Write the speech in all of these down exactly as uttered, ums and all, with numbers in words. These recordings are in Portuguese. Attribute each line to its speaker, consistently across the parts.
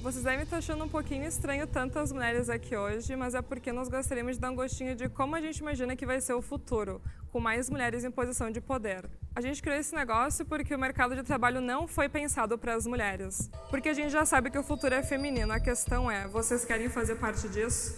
Speaker 1: Vocês devem estar achando um pouquinho estranho tantas mulheres aqui hoje, mas é porque nós gostaríamos de dar um gostinho de como a gente imagina que vai ser o futuro, com mais mulheres em posição de poder. A gente criou esse negócio porque o mercado de trabalho não foi pensado para as mulheres. Porque a gente já sabe que o futuro é feminino, a questão é, vocês querem fazer parte disso?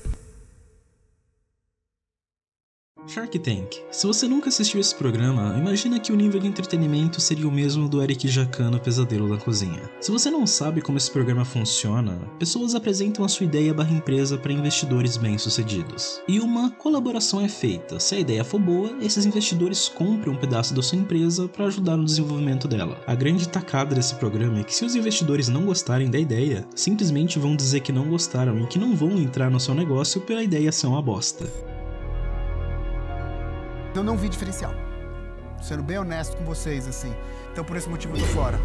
Speaker 2: Shark Tank. Se você nunca assistiu esse programa, imagina que o nível de entretenimento seria o mesmo do Eric Jacquin no Pesadelo na Cozinha. Se você não sabe como esse programa funciona, pessoas apresentam a sua ideia barra empresa para investidores bem-sucedidos. E uma colaboração é feita. Se a ideia for boa, esses investidores compram um pedaço da sua empresa para ajudar no desenvolvimento dela. A grande tacada desse programa é que se os investidores não gostarem da ideia, simplesmente vão dizer que não gostaram e que não vão entrar no seu negócio pela ideia ser uma bosta.
Speaker 3: Eu não vi diferencial, sendo bem honesto com vocês, assim. Então por esse motivo eu tô fora.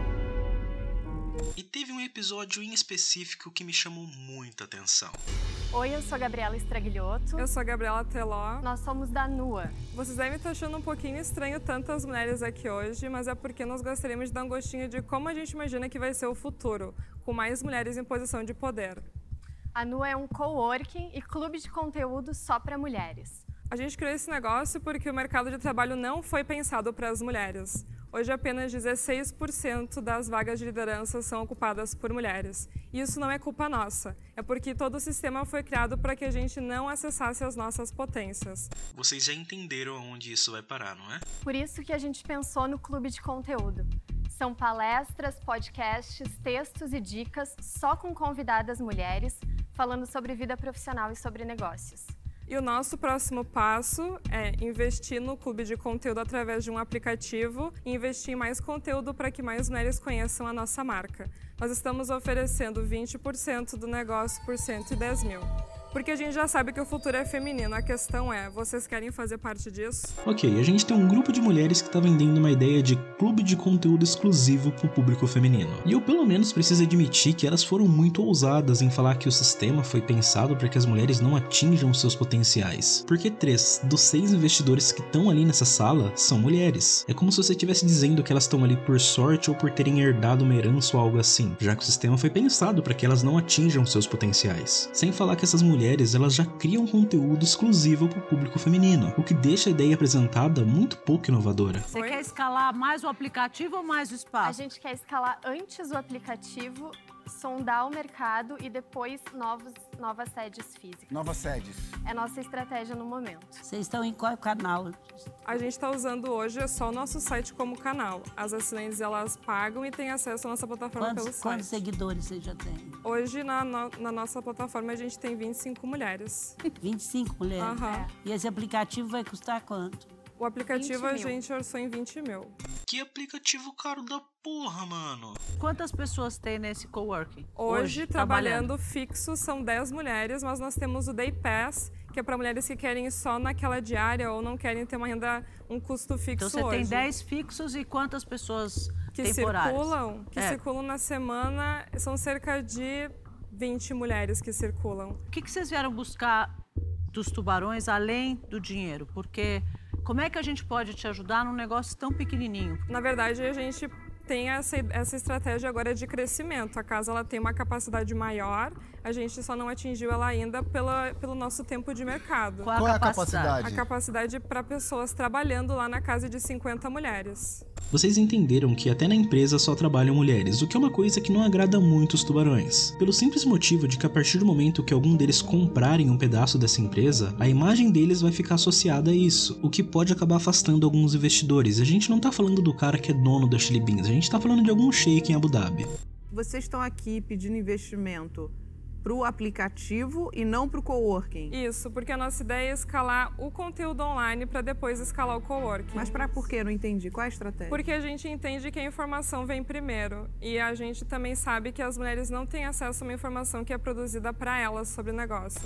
Speaker 2: E teve um episódio em específico que me chamou muita atenção.
Speaker 4: Oi, eu sou a Gabriela Stragliotto.
Speaker 1: Eu sou a Gabriela Teló.
Speaker 4: Nós somos da Nua.
Speaker 1: Vocês devem estar achando um pouquinho estranho tantas mulheres aqui hoje, mas é porque nós gostaríamos de dar um gostinho de como a gente imagina que vai ser o futuro, com mais mulheres em posição de poder.
Speaker 4: A Nua é um coworking e clube de conteúdo só para mulheres.
Speaker 1: A gente criou esse negócio porque o mercado de trabalho não foi pensado para as mulheres. Hoje apenas dezesseis por cento das vagas de liderança são ocupadas por mulheres. E isso não é culpa nossa, é porque todo o sistema foi criado para que a gente não acessasse as nossas potências.
Speaker 2: Vocês já entenderam aonde isso vai parar, não é?
Speaker 4: Por isso que a gente pensou no clube de conteúdo. São palestras, podcasts, textos e dicas só com convidadas mulheres, falando sobre vida profissional e sobre negócios.
Speaker 1: E o nosso próximo passo é investir no clube de conteúdo através de um aplicativo e investir em mais conteúdo para que mais mulheres conheçam a nossa marca. Nós estamos oferecendo vinte por cento do negócio por cento e dez mil. Porque a gente já sabe que o futuro é feminino, a questão é, vocês querem fazer parte disso?
Speaker 2: Ok, a gente tem um grupo de mulheres que está vendendo uma ideia de clube de conteúdo exclusivo para o público feminino. E eu pelo menos preciso admitir que elas foram muito ousadas em falar que o sistema foi pensado para que as mulheres não atinjam seus potenciais. Porque três dos seis investidores que estão ali nessa sala são mulheres. É como se você estivesse dizendo que elas estão ali por sorte ou por terem herdado uma herança ou algo assim, já que o sistema foi pensado para que elas não atinjam seus potenciais. Sem falar que essas mulheres elas já criam conteúdo exclusivo para o público feminino, o que deixa a ideia apresentada muito pouco inovadora.
Speaker 5: Você quer escalar mais o aplicativo ou mais o espaço?
Speaker 4: A gente quer escalar antes o aplicativo, sondar o mercado e depois novos, novas sedes físicas.
Speaker 3: Novas sedes.
Speaker 4: É nossa estratégia no momento.
Speaker 6: Vocês estão em qual canal?
Speaker 1: A gente está usando hoje só o nosso site como canal. As assinantes elas pagam e têm acesso à nossa plataforma
Speaker 6: Quantos,
Speaker 1: pelo site.
Speaker 6: quantos seguidores você já tem?
Speaker 1: Hoje na, no, na nossa plataforma a gente tem vinte e cinco mulheres.
Speaker 6: vinte e cinco mulheres?
Speaker 1: Uhum.
Speaker 4: É.
Speaker 6: E esse aplicativo vai custar quanto?
Speaker 1: O aplicativo a gente orçou em vinte mil.
Speaker 2: Que aplicativo caro da porra, mano!
Speaker 5: Quantas pessoas tem nesse coworking?
Speaker 1: Hoje,
Speaker 5: Hoje
Speaker 1: trabalhando,
Speaker 5: trabalhando
Speaker 1: fixo, são dez mulheres, mas nós temos o Day Pass, que é para mulheres que querem ir só naquela diária ou não querem ter uma renda, um custo fixo
Speaker 5: Então você
Speaker 1: hoje.
Speaker 5: tem dez fixos e quantas pessoas
Speaker 1: que
Speaker 5: temporárias?
Speaker 1: circulam, que
Speaker 5: É.
Speaker 1: circulam na semana, são cerca de vinte mulheres que circulam.
Speaker 5: O que, que vocês vieram buscar dos tubarões além do dinheiro? Porque como é que a gente pode te ajudar num negócio tão pequenininho?
Speaker 1: Na verdade, a gente tem essa, essa estratégia agora de crescimento. A casa ela tem uma capacidade maior, a gente só não atingiu ela ainda pela, pelo nosso tempo de mercado.
Speaker 5: Qual,
Speaker 3: Qual
Speaker 5: a
Speaker 3: é a
Speaker 5: capacidade?
Speaker 3: capacidade?
Speaker 1: A capacidade para pessoas trabalhando lá na casa de cinquenta mulheres.
Speaker 2: Vocês entenderam que até na empresa só trabalham mulheres, o que é uma coisa que não agrada muito os tubarões. Pelo simples motivo de que a partir do momento que algum deles comprarem um pedaço dessa empresa, a imagem deles vai ficar associada a isso, o que pode acabar afastando alguns investidores. A gente não tá falando do cara que é dono da Chili Beans, a gente tá falando de algum sheik em Abu Dhabi.
Speaker 7: Vocês estão aqui pedindo investimento para o aplicativo e não para o coworking.
Speaker 1: Isso, porque a nossa ideia é escalar o conteúdo online para depois escalar o coworking.
Speaker 7: Mas para por quê? Eu não entendi. Qual é a estratégia?
Speaker 1: Porque a gente entende que a informação vem primeiro. E a gente também sabe que as mulheres não têm acesso a uma informação que é produzida para elas sobre o negócio.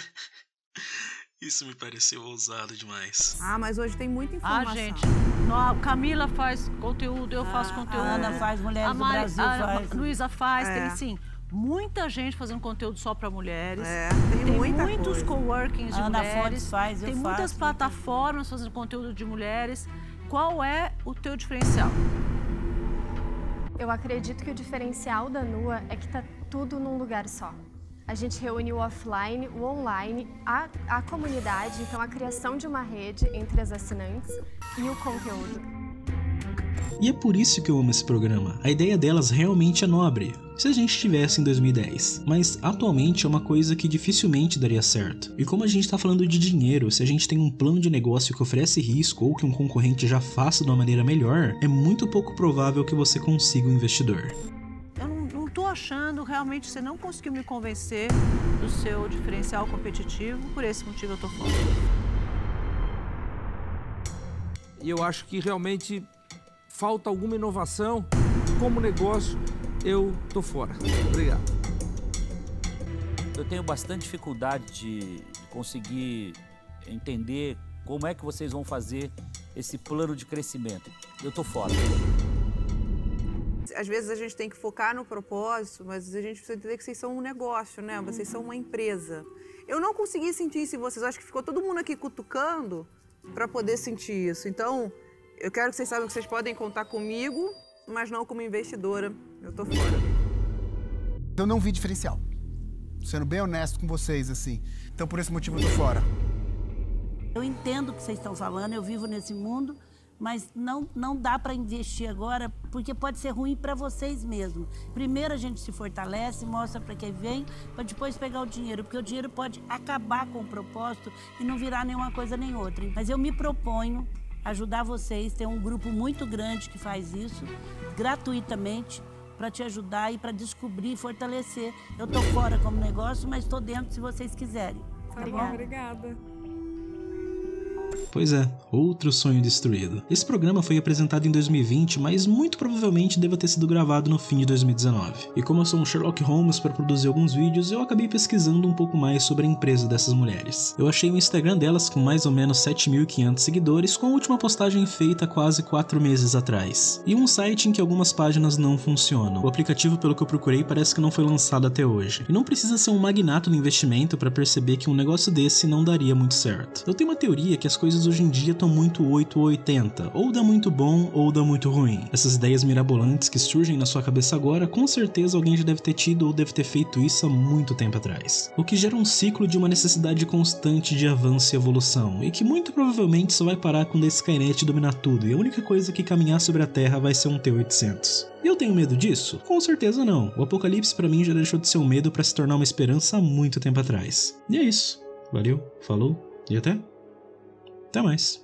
Speaker 2: Isso me pareceu ousado demais.
Speaker 7: Ah, mas hoje tem muita informação.
Speaker 5: Ah, gente, no, Camila faz conteúdo, eu faço
Speaker 6: Ah,
Speaker 5: conteúdo.
Speaker 6: a Ana faz, Mulheres
Speaker 5: a
Speaker 6: do
Speaker 5: Mari-
Speaker 6: Brasil
Speaker 5: a
Speaker 6: faz.
Speaker 5: Luísa faz,
Speaker 7: É.
Speaker 5: tem sim. Muita gente fazendo conteúdo só para mulheres.
Speaker 7: É, tem,
Speaker 5: Tem
Speaker 7: muita
Speaker 5: muitos
Speaker 7: coisa.
Speaker 5: coworkings de
Speaker 6: A Ana
Speaker 5: mulheres.
Speaker 6: Fontes faz, eu
Speaker 5: tem muitas
Speaker 6: faço.
Speaker 5: plataformas fazendo conteúdo de mulheres. Qual é o teu diferencial?
Speaker 4: Eu acredito que o diferencial da Nua é que tá tudo num lugar só. A gente reúne o offline, o online, a, a comunidade, então a criação de uma rede entre as assinantes e o conteúdo.
Speaker 2: E é por isso que eu amo esse programa. A ideia delas realmente é nobre, se a gente estivesse em dois mil e dez. Mas atualmente é uma coisa que dificilmente daria certo. E como a gente está falando de dinheiro, se a gente tem um plano de negócio que oferece risco ou que um concorrente já faça de uma maneira melhor, é muito pouco provável que você consiga um investidor.
Speaker 5: Eu não, não tô achando, realmente você não conseguiu me convencer do seu diferencial competitivo, por esse motivo eu tô fora.
Speaker 8: E eu acho que realmente falta alguma inovação. Como negócio, eu tô fora. Obrigado.
Speaker 9: Eu tenho bastante dificuldade de conseguir entender como é que vocês vão fazer esse plano de crescimento. Eu tô fora.
Speaker 7: Às vezes a gente tem que focar no propósito, mas a gente precisa entender que vocês são um negócio, né? Vocês são uma empresa. Eu não consegui sentir isso em vocês. Acho que ficou todo mundo aqui cutucando para poder sentir isso. Então, eu quero que vocês saibam que vocês podem contar comigo, mas não como investidora. Eu tô fora.
Speaker 3: Eu não vi diferencial. Sendo bem honesto com vocês, assim. Então, por esse motivo, eu tô fora.
Speaker 6: Eu entendo o que vocês estão falando, eu vivo nesse mundo, mas não, não dá para investir agora, porque pode ser ruim para vocês mesmos. Primeiro a gente se fortalece, mostra para quem vem, para depois pegar o dinheiro, porque o dinheiro pode acabar com o propósito e não virar nenhuma coisa nem outra. Mas eu me proponho ajudar vocês, tem um grupo muito grande que faz isso, gratuitamente, para te ajudar e para descobrir e fortalecer. Eu tô fora como negócio, mas tô dentro se vocês quiserem.
Speaker 1: Tá bom, obrigada.
Speaker 2: Pois é, outro sonho destruído. Esse programa foi apresentado em dois mil e vinte, mas muito provavelmente deva ter sido gravado no fim de dois mil e dezenove. E como eu sou um Sherlock Holmes para produzir alguns vídeos, eu acabei pesquisando um pouco mais sobre a empresa dessas mulheres. Eu achei o Instagram delas com mais ou menos sete mil e quinhentos seguidores, com a última postagem feita quase quatro meses atrás. E um site em que algumas páginas não funcionam. O aplicativo, pelo que eu procurei, parece que não foi lançado até hoje. E não precisa ser um magnato no investimento para perceber que um negócio desse não daria muito certo. Eu tenho uma teoria que as coisas hoje em dia estão muito oito ou oitenta, ou dá muito bom ou dá muito ruim. Essas ideias mirabolantes que surgem na sua cabeça agora, com certeza alguém já deve ter tido ou deve ter feito isso há muito tempo atrás. O que gera um ciclo de uma necessidade constante de avanço e evolução, e que muito provavelmente só vai parar quando a Skynet dominar tudo, e a única coisa que caminhar sobre a Terra vai ser um T oitocentos. E eu tenho medo disso? Com certeza não. O apocalipse pra mim já deixou de ser um medo pra se tornar uma esperança há muito tempo atrás. E é isso. Valeu, falou e até... Até mais.